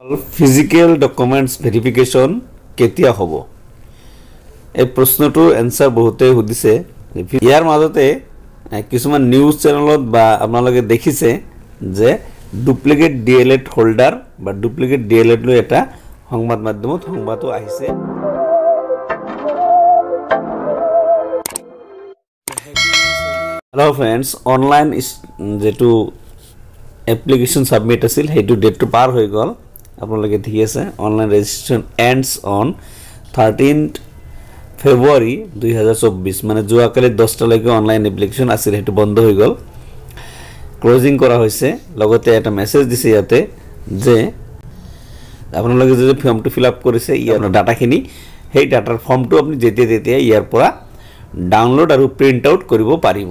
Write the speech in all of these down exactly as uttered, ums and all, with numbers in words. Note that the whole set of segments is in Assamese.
ফিজিক্যাল ডকুমেন্টস ভেরিফিকেশন কেতিয়া হ'ব এই প্ৰশ্নটোৰ এনসাৰ বহুতে সুধিছে ইয়াৰ মাজতে কিছুমান নিউজ চেনেলত বা আপোনালোকে দেখিছে যে ডুপ্লিকেট ডিএলএড হোল্ডাৰ বা ডুপ্লিকেট ডিএলএড লৈ এটা সংবাদ মাধ্যমত সংবাদও আহিছে হেল্ল ফ্ৰেন্ডস অনলাইন যেটো এপ্লিকেশন সাবমিট আছিল হেতু ডেটটো পাৰ হৈ গল আপোনালোকে ঠিক আছে online registration ends on thirteenth February twenty twenty-four মানে যোৱাকালি দহটা লৈকে অনলাইন এপ্লিকেশন আছিল হেতু বন্ধ হৈ গল ক্লোজিং কৰা হৈছে লগতে এটা মেসেজ দিছে ইয়াতে যে আপোনালোকে যে ফৰ্মটো ফিল আপ কৰিছে ইয়াৰ ডাটাখিনি সেই ডাটাৰ ফৰ্মটো আপুনি যেতিয়া তেতিয়া ইয়াৰ পৰা ডাউনলোড আৰু প্ৰিন্ট আউট কৰিব পাৰিব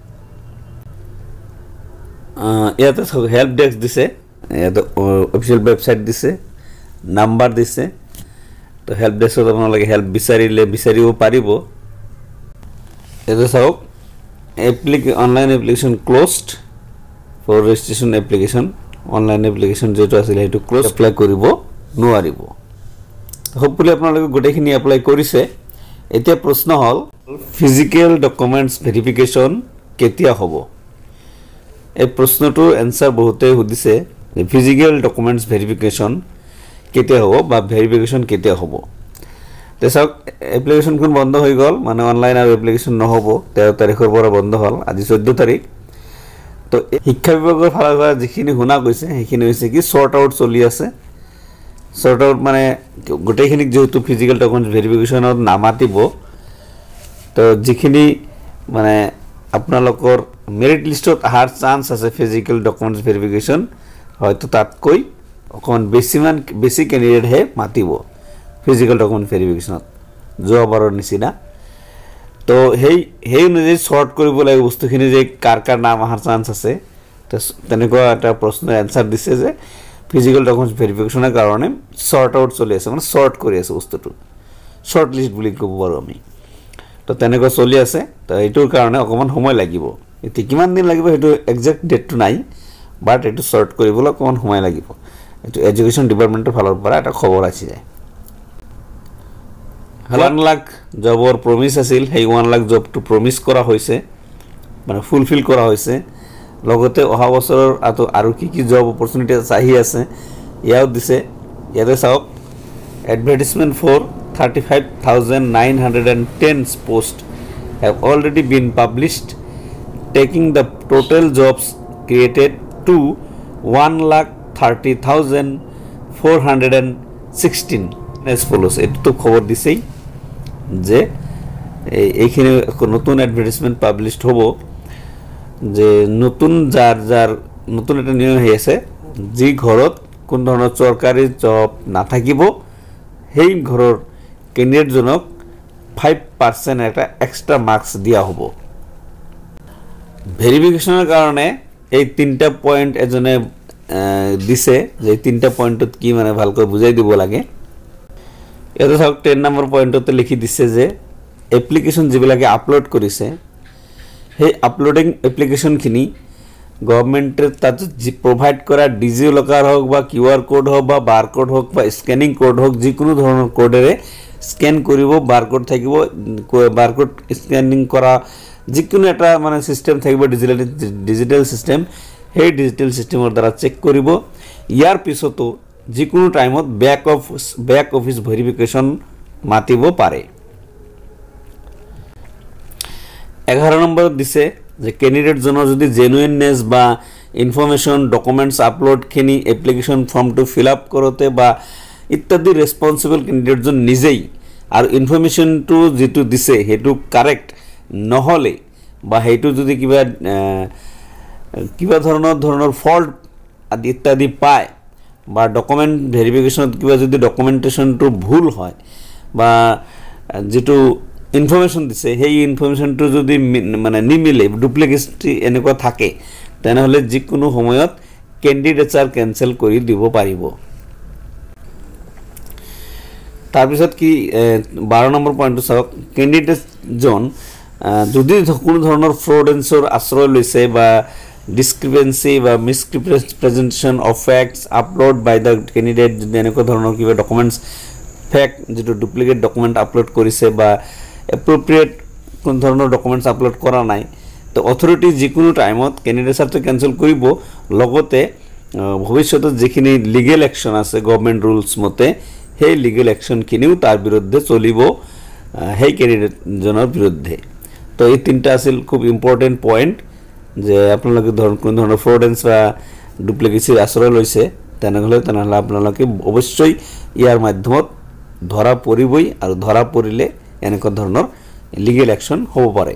ইয়াতে হেল্প ডেস্ক দিছে ইয়াতে অফিশিয়াল ওয়েবসাইট দিছে নাম্বার দিছে তো হেল্প ডেস্কত আপোনালোকে হেল্প বিচাৰিলে বিচাৰিব পাৰিব এটা চাওক এপ্লিক online application closed for registration application online application যেটো আছিল হেতু ক্লোজ এপ্লাই কৰিব নোৱাৰিব হোপফুলি আপোনালোকে গোটেইখিনি এপ্লাই কৰিছে এতিয়া প্ৰশ্ন হল ফিজিক্যাল ডকুমেন্টস ভেৰিফিকেশন কেতিয়া হ'ব এই প্ৰশ্নটোৰ এনসাৰ বহুতে সুধিছে ফিজিক্যাল ডকুমেন্টস ভেরিফিকেশন কেতিয়া হ'ব বা ভেরিফিকেশন কেতিয়া হ'ব তেছক এপ্লিকেশন কোন বন্ধ হৈ গল মানে অনলাইন আৰু এপ্লিকেশন নহব তেৰ তাৰিখৰ পৰা বন্ধ হল আজি চৈধ্য তাৰিখ তো শিক্ষা বিভাগৰ ফালৰ পৰা যিখিনি শুনা গৈছে সেইখিনি হৈছে কি সৰ্ট আউট চলি আছে সৰ্ট আউট মানে গোটেইখিনি যেহেতু ফিজিক্যাল ডকুমেন্টস ভেরিফিকেশনত নামাতিব তো যিখিনি মানে আপোনালোকৰ মেৰিট লিষ্টত আহাৰ চান্স আছে ফিজিক্যাল ডকুমেন্টস ভেরিফিকেশন হয়তো তাত কই অকন বেছিমান বেছি ক্যান্ডিডেট হে মাতিব ফিজিক্যাল ডকুমেন্ট ভেরিফিকেশনত যোৱাবাৰৰ নিচিনা তো হেই হেই অনুযায়ী শর্ট কৰিব লাগে বস্তুখিনি যে কাৰ কাৰ নাম আহাৰ চান্স আছে তেনেকুৱা এটা প্ৰশ্নৰ এনসাৰ দিছে যে ফিজিক্যাল ডকুমেন্টস ভেরিফিকেশনৰ কাৰণে শর্ট আউট চলি আছে মানে শর্ট কৰি আছে বস্তুটো শর্ট লিস্ট বুলি ক'ব পাৰো আমি তো তেনেকুৱা চলি আছে তো এইটোৰ কাৰণে অকমান সময় লাগিব এতি কিমান দিন লাগিব হেতু এক্সাক্ট ডেটটো নাই বাট এটো শর্ট কৰিবলৈ কোন সময় লাগিব এটো এডুকেশন ডিপার্টমেন্টের ফালৰ পৰা এটা খবৰ আছে যায় one লাখ জবৰ প্ৰমিস আছিল সেই one lakh job to promise কৰা হৈছে মানে ফুলফিল কৰা হৈছে লগতে অহা বছৰৰ আটো আৰু কি কি জব অপৰচুনিটি চাহি আছে ইয়াও দিছে ইয়াতে চাওক advertisement for thirty-five thousand nine hundred ten posts have already been published taking the total jobs created to one lakh thirty thousand four hundred sixteen as follows এটো তো খবর দিছেই যে এইখিনি নতুন অ্যাডভার্টাইজমেন্ট পাবলিশড হ'ব যে নতুন যার যার নতুন এটা নিয়ম হৈ আছে যি ঘৰত কোন ধৰণৰ চৰকাৰী জব নাথাকিব সেই ঘৰৰ ক্যান্ডিডেট জনক five percent এটা এক্সট্রা মার্কস দিয়া হ'ব ভেরিফিকেশনের কারণে এই তিনটা পয়েন্ট এজনে দিছে যে তিনটা পয়েন্টত কি মানে ভালকৈ বুজাই দিব লাগে এটা সক ten নম্বৰ পয়েন্টতে লিখি দিছে যে এপ্লিকেশন যিবিলাকে আপলোড কৰিছে সেই আপলোডিং এপ্লিকেশন খিনি গভর্নমেন্টের তাত জি প্রোভাইড করা ডিজি লকার হোক বা কিউআর কোড হোক বা বারকোড হোক বা স্ক্যানিং কোড হোক যে কোনো ধরনের কোডেৰে স্ক্যান কৰিব বারকোড থাকিব বারকোড স্ক্যানিং কৰা যিকোনো এটা মানে সিস্টেম থাকিব ডিজিটাল ডিজিটাল সিস্টেম সেই ডিজিটাল সিস্টেমৰ দ্বাৰা চেক কৰিব ইয়াৰ পিছতো যিকোনো টাইমত back off back office verification মাতিব পাৰে eleven নম্বৰত দিছে যে ক্যান্ডিডেট জনৰ যদি জেনুইননেস বা ইনফরমেশন ডকুমেন্টস আপলোড খিনি application form to fill up কৰোতে বা ইত্যাদি রেসপন্সিবল ক্যান্ডিডেট জন নিজেই আর ইনফরমেশন টু যেটো দিছে হেতু কারেক্ট নহলে বা হেতু যদি কিবা কিবা ধৰণৰ ধৰণৰ ফল্ট আদি ইত্যাদি পায় বা ডকুমেন্ট ভেরিফিকেশনত কিবা যদি ডকুমেন্টেশন টু ভুল হয় বা যেটো ইনফরমেশন দিছে সেই ইনফরমেশন টু যদি মানে নিমিলে ডুপ্লিকেসি এনেকুৱা থাকে তেনেহলে যিকোনো সময়ত ক্যান্ডিডেটছাৰ ক্যান্সেল কৰি দিব পাৰিব তাৰ পিছত কি twelve নম্বৰ পইণ্টটো চাওক ক্যান্ডিডেট জন যদি কোনো ধৰণৰ ফ্ৰডেন্সৰ আশ্ৰয় লৈছে বা ডিসক্রিপেন্সি বা misrepresentation of facts upload by the candidate যদি এনেকুৱা ধৰণৰ কিবা ডকুমেণ্টছ ফেক যেটো ডুপ্লিকেট ডকুমেণ্ট আপলোড কৰিছে বা এপ্ৰোপ্ৰিয়েট কোন ধৰণৰ ডকুমেণ্টছ আপলোড কৰা নাই তো অথৰিটি যিকোনো টাইমত ক্যান্ডিডেটছটো ক্যান্সেল কৰিব লগতে ভৱিষ্যতে যিখিনি লিগেল একশন আছে গভৰ্নমেণ্ট ৰুলছ মতে সেই লিগেল একশন কিনিও তাৰ বিৰুদ্ধে চলিব সেই ক্যান্ডিডেট জনৰ বিৰুদ্ধে তো এই তিনটা আছিল খুব ইম্পৰ্টেন্ট পইণ্ট যে আপোনালোকে ধৰণ কোন ধৰণৰ ফ্ৰডেন্স বা ডুপ্লিকেসিৰ আশ্ৰয় লৈছে তেনেহলে তেনেহলে আপোনালোকে অৱশ্যই ইয়াৰ মাধ্যমত ধৰা পৰিবই আৰু ধৰা পৰিলে এনেকুৱা ধৰণৰ লিগেল একশন হ'ব পাৰে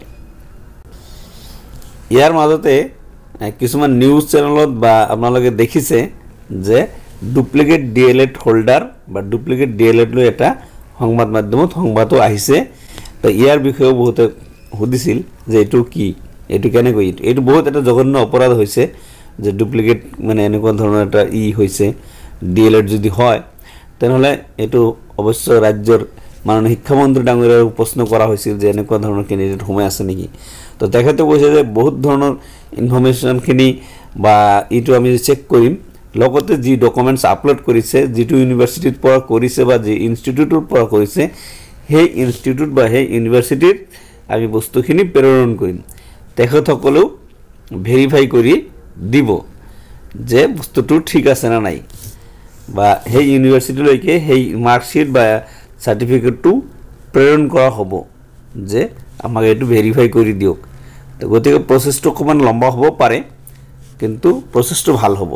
ইয়াৰ মাজতে কিছুমান নিউজ চেনেলত বা আপোনালোকে দেখিছে যে ডুপ্লিকেট ডিএলএড হোল্ডাৰ বা ডুপ্লিকেট ডিএলএড লৈ এটা সংবাদ মাধ্যমত সংবাদও আহিছে তো ইয়াৰ বিষয়ে বহুত সুধিছিল যে এটো কি এটো কেনে কই এটো বহুত এটা জঘন্য অপৰাধ হৈছে যে ডুপ্লিকেট মানে এনেকুৱা ধৰণৰ এটা ই হৈছে ডিএলএড যদি হয় তেনেহলে এটো অবশ্য ৰাজ্যৰ মাননীয় শিক্ষামন্ত্রী ডাঙৰীয়াৰ প্ৰশ্ন কৰা হৈছিল যে এনেকুৱা ধৰণৰ ক্যান্ডিডেট হোমে আছে নেকি তো তেখেতে কৈছে যে বহুত ধৰণৰ ইনফৰমেশন খিনি বা ইটো আমি চেক কৰিম লগতে যি ডকুমেন্টস আপলোড কৰিছে যেটো ইউনিভাৰ্সিটিৰ পৰা কৰিছে বা যি ইনষ্টিটিউটৰ পৰা কৰিছে সেই ইনষ্টিটিউট বা সেই ইউনিভাৰ্সিটিৰ আমি বস্তুখিনি প্ৰেৰণ কৰিম তেখেতসকলেও ভেৰিফাই কৰি দিব যে বস্তুটো ঠিক আছে না নাই বা সেই ইউনিভাৰ্সিটিলৈকে সেই মাৰ্কশিট বা সার্টিফিকেটটো প্ৰেৰণ কৰা হ'ব যে আমাক এটো ভেৰিফাই কৰি দিওক তো গতিকে প্ৰসেসটো কমান লম্বা হ'ব পাৰে কিন্তু প্ৰসেসটো ভাল হ'ব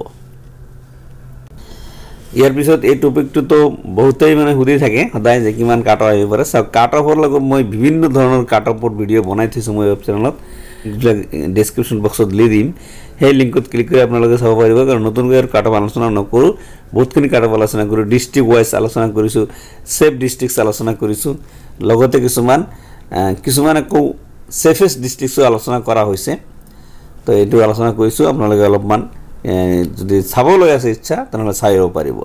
ইয়াৰ পিছত এই টপিকটো তো বহুতেই মানে হুদি থাকে সদায় যে কিমান কাট অফ আহিব পাৰে সব কাট অফৰ লগত মই বিভিন্ন ধৰণৰ কাট অফৰ ভিডিও বনাই থৈছো মই ওয়েব চেনেলত ডেসক্ৰিপচন বক্সত দি দিম সেই লিংকত ক্লিক কৰি আপোনালোকে চাব পাৰিব কাৰণ নতুনকৈ কাট অফ আলোচনা নকৰো বহুতখিনি কাট অফ আলোচনা কৰো ডিস্ট্ৰিক্ট ওয়াইজ আলোচনা কৰিছো সেফ ডিস্ট্ৰিক্টছ আলোচনা কৰিছো লগতে কিছুমান কিছুমান আকৌ সেফেষ্ট ডিস্ট্ৰিক্টছ আলোচনা কৰা হৈছে তো এইটো আলোচনা কৰিছো আপোনালোকে অলপমান যদি চাবলৈ আছে ইচ্ছা তেনেহলে চাইব পাৰিব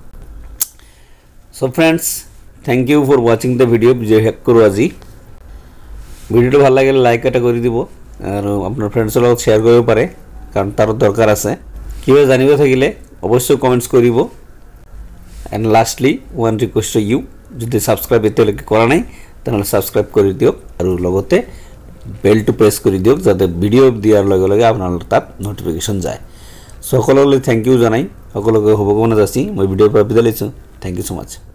so friends thank you for watching the video video হেক কৰো আজি ভিডিওটো ভাল লাগিলে লাইক এটা কৰি দিব আৰু আপোনাৰ ফ্ৰেন্ডছৰ লগত শেয়াৰ কৰিব পাৰে কাৰণ তাৰ দৰকাৰ আছে কিবা জানিব থাকিলে অবশ্যই কমেন্টস কৰিব and lastly one request to you যদি সাবস্ক্ৰাইব এতিয়ালৈকে কৰা নাই তেনেহলে সাবস্ক্ৰাইব কৰি দিয়ক আৰু লগতে বেল টু প্ৰেছ কৰি দিয়ক যাতে ভিডিও দিয়াৰ লগে লগে আপোনালোকৰ তাত নটিফিকেশন যায় সকলোলৈ থ্যাংক ইউ জনাই সকলোকে শুভকামনা যাচি মই ভিডিও পৰা বিদায় লৈছো থ্যাংক ইউ সো মাচ